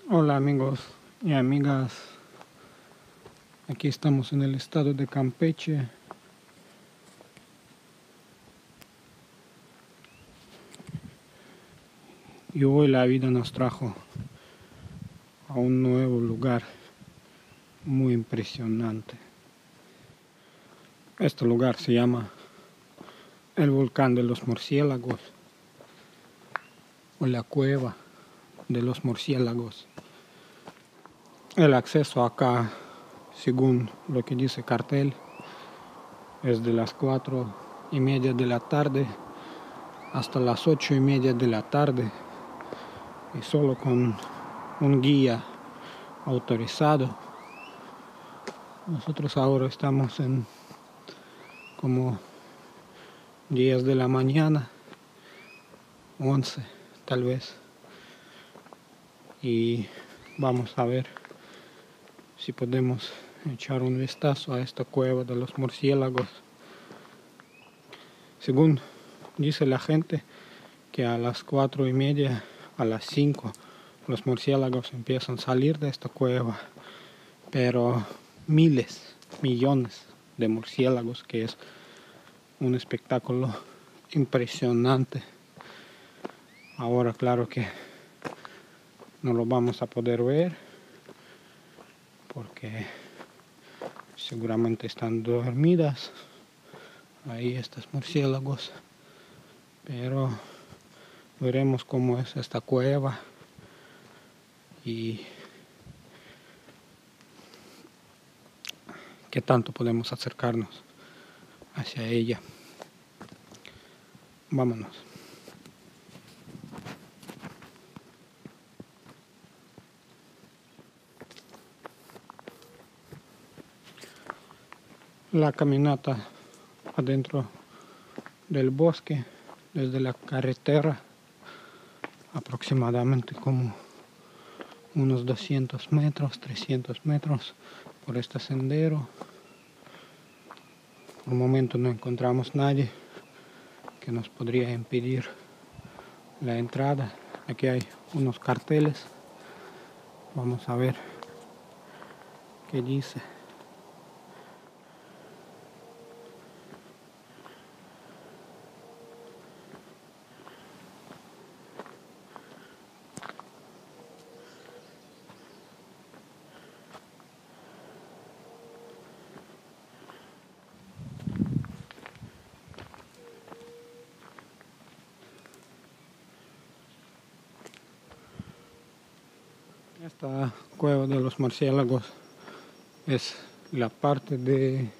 Hola amigos y amigas, aquí estamos en el estado de Campeche. Y hoy la vida nos trajo a un nuevo lugar muy impresionante. Este lugar se llama el Volcán de los Murciélagos o la Cueva de los Murciélagos. El acceso acá, según lo que dice cartel, es de las 4:30 de la tarde hasta las 8:30 de la tarde, y solo con un guía autorizado. Nosotros ahora estamos en como 10 de la mañana, 11 tal vez, y vamos a ver si podemos echar un vistazo a esta cueva de los murciélagos. Según dice la gente, que a las 4:30, a las 5, los murciélagos empiezan a salir de esta cueva, pero miles, millones de murciélagos, que es un espectáculo impresionante. Ahora claro que no lo vamos a poder ver porque seguramente están dormidas ahí estos murciélagos, pero veremos cómo es esta cueva y qué tanto podemos acercarnos hacia ella. Vámonos. La caminata adentro del bosque, desde la carretera, aproximadamente como unos 200 metros, 300 metros por este sendero. Por el momento no encontramos nadie que nos podría impedir la entrada. Aquí hay unos carteles. Vamos a ver qué dice. Esta cueva de los murciélagos es la parte de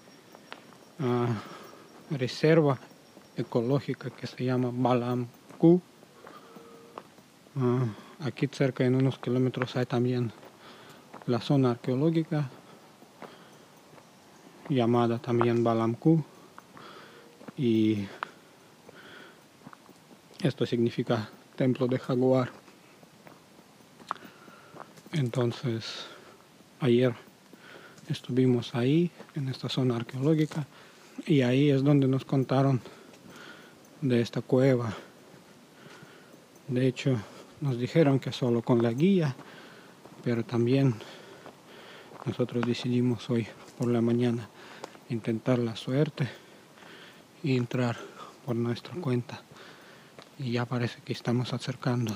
reserva ecológica que se llama Balamku. Aquí cerca, en unos kilómetros, hay también la zona arqueológica llamada también Balamku, y esto significa templo de jaguar. Entonces ayer estuvimos ahí en esta zona arqueológica y ahí es donde nos contaron de esta cueva. De hecho, nos dijeron que solo con la guía, pero también nosotros decidimos hoy por la mañana intentar la suerte y entrar por nuestra cuenta, y ya parece que estamos acercando.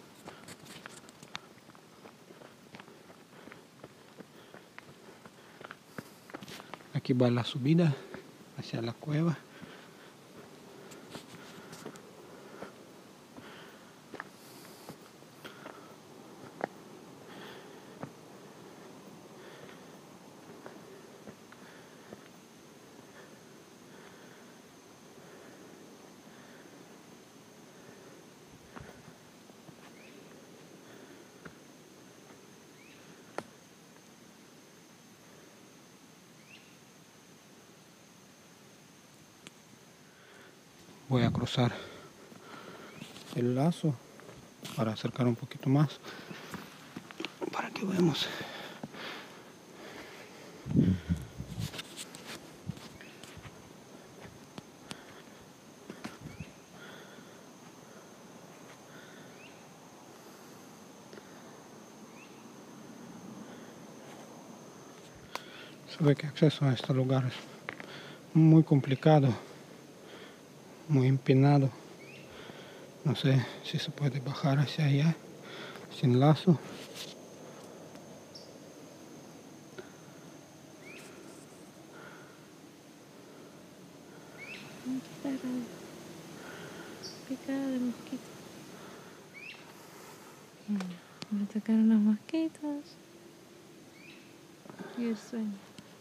Aquí va la subida hacia la cueva. Voy a cruzar el lazo para acercar un poquito más, para que veamos. Se ve que acceso a este lugar es muy complicado, muy empinado. No sé si se puede bajar hacia allá sin lazo. Picada de mosquito. Me atacaron los mosquitos. Y el sueño.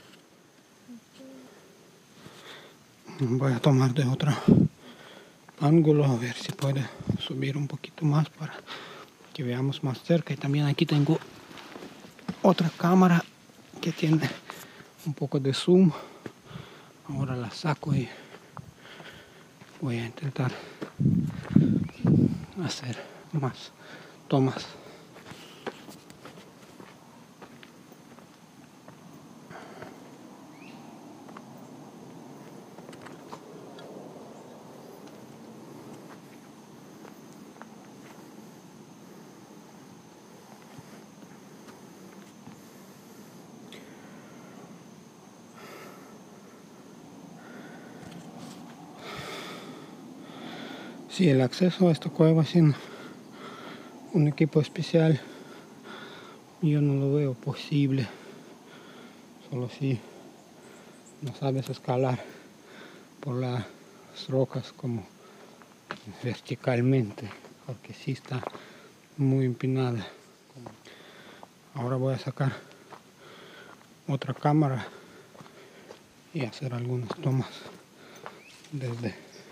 Voy a tomar de otro ángulo a ver si puede subir un poquito más para que veamos más cerca. Y también aquí tengo otra cámara que tiene un poco de zoom. Ahora la saco y voy a intentar hacer más tomas. Sí, el acceso a esta cueva sin un equipo especial yo no lo veo posible. Solo si no sabes escalar por las rocas como verticalmente, porque sí está muy empinada. Ahora voy a sacar otra cámara y hacer algunas tomas desde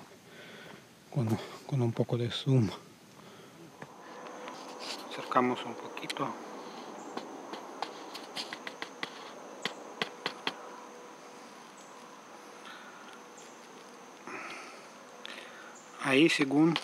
con un poco de zoom. Acercamos un poquito. Ahí, según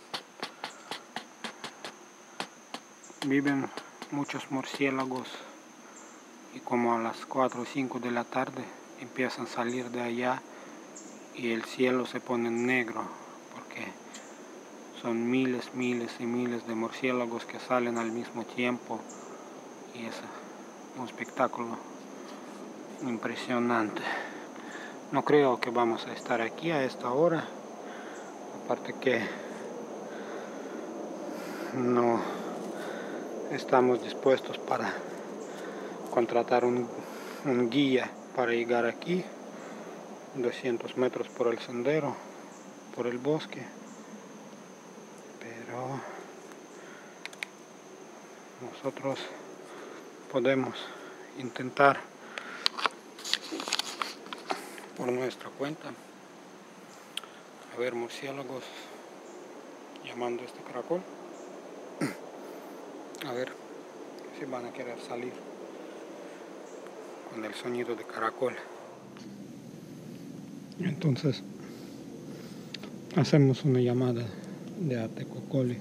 viven muchos murciélagos, y como a las 4 o 5 de la tarde empiezan a salir de allá y el cielo se pone negro porque son miles y miles de murciélagos que salen al mismo tiempo, y es un espectáculo impresionante. No creo que vamos a estar aquí a esta hora, aparte que no estamos dispuestos para contratar un guía para llegar aquí, 200 metros por el sendero, por el bosque, pero nosotros podemos intentar por nuestra cuenta a ver murciélagos llamando a este caracol, a ver si van a querer salir con el sonido de caracol. Entonces hacemos una llamada de Atecocole.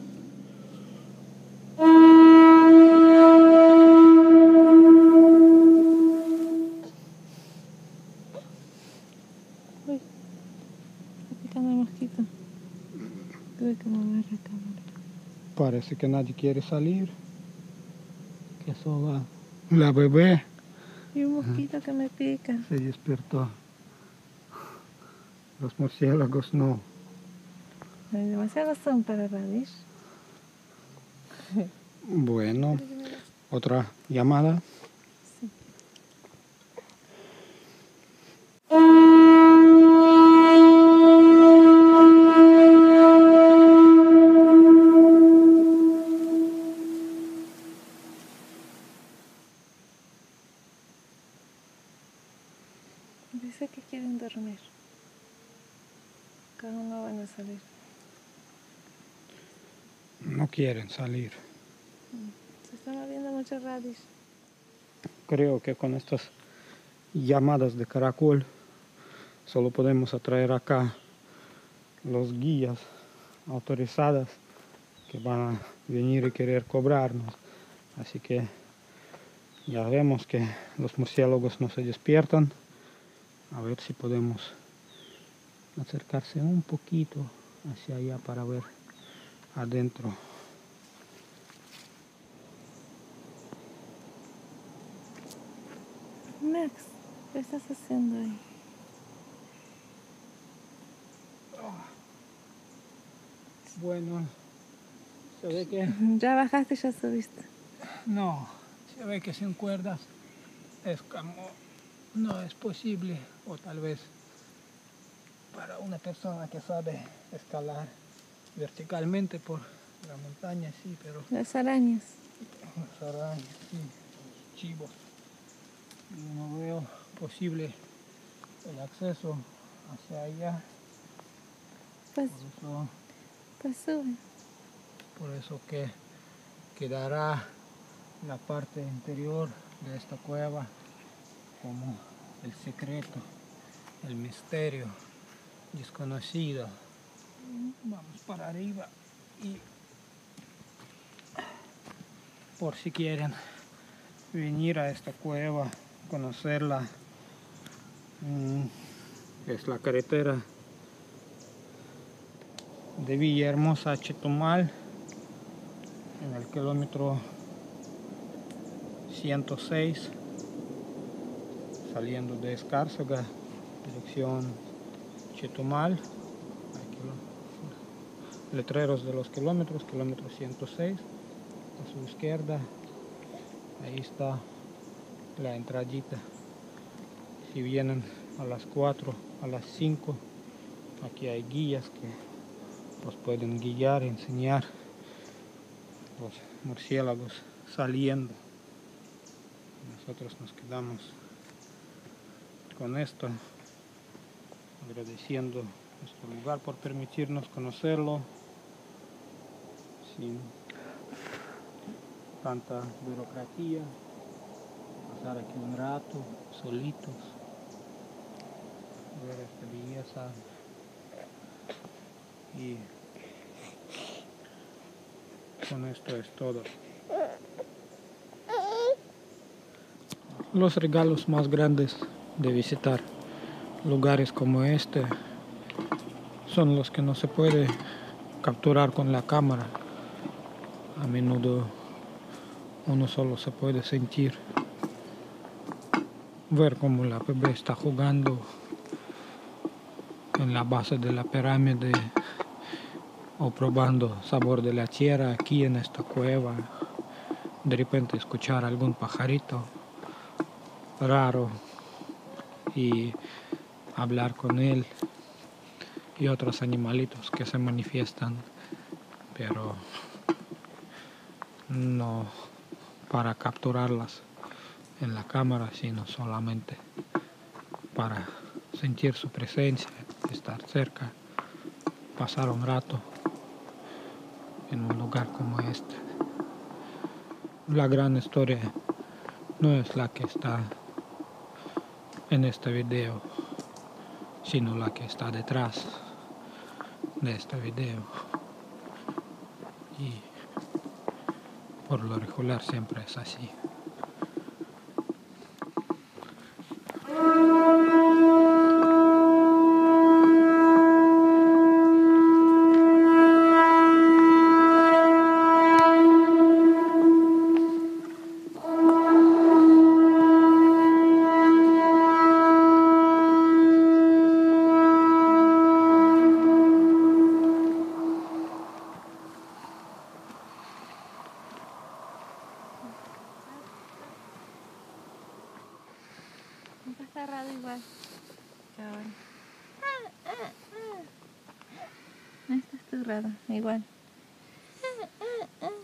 Uy, está picando el mosquito. Tuve que mover la cámara. Parece que nadie quiere salir, que eso va. La bebé Y un mosquito que me pica. se despertó. Los murciélagos no. Hay demasiados son para Radish. Bueno, otra llamada. Sí. Dice que quieren dormir. Cada uno van a salir. No quieren salir. Se están moviendo mucho Radish. Creo que con estas llamadas de caracol solo podemos atraer acá los guías autorizadas que van a venir y querer cobrarnos. Así que ya vemos que los murciélagos no se despiertan. A ver si podemos acercarse un poquito hacia allá para ver adentro. Max, ¿qué estás haciendo ahí? Bueno, se ve que... Ya bajaste, ya subiste. No, se ve que sin cuerdas es como... No es posible, o tal vez para una persona que sabe escalar verticalmente por la montaña, sí, pero... Las arañas. Las arañas, sí, los chivos. Y no veo posible el acceso hacia allá. Pues sube. Por eso que quedará la parte interior de esta cueva como el secreto, el misterio desconocido. Vamos para arriba y por si quieren venir a esta cueva, conocerla, es la carretera de Villahermosa a Chetumal en el kilómetro 106, saliendo de Escárcega, dirección Chetumal. Aquí los letreros de los kilómetros, kilómetro 106, a su izquierda, ahí está la entradita. Si vienen a las 4, a las 5, aquí hay guías que los pueden guiar, enseñar los murciélagos saliendo. Nosotros nos quedamos con esto, agradeciendo nuestro lugar por permitirnos conocerlo sin tanta burocracia, pasar aquí un rato solitos, ver esta belleza y con esto es todo. Los regalos más grandes de visitar lugares como este son los que no se puede capturar con la cámara. A menudo uno solo se puede sentir, ver cómo la bebé está jugando en la base de la pirámide o probando sabor de la tierra aquí en esta cueva. De repente escuchar algún pajarito raro y hablar con él, y otros animalitos que se manifiestan, pero no para capturarlas en la cámara, sino solamente para sentir su presencia, estar cerca, pasar un rato en un lugar como este. La gran historia no es la que está en este video, sino la que está detrás de este video. Y por lo regular siempre es así. Está cerrado igual que ahora. No está cerrado, igual.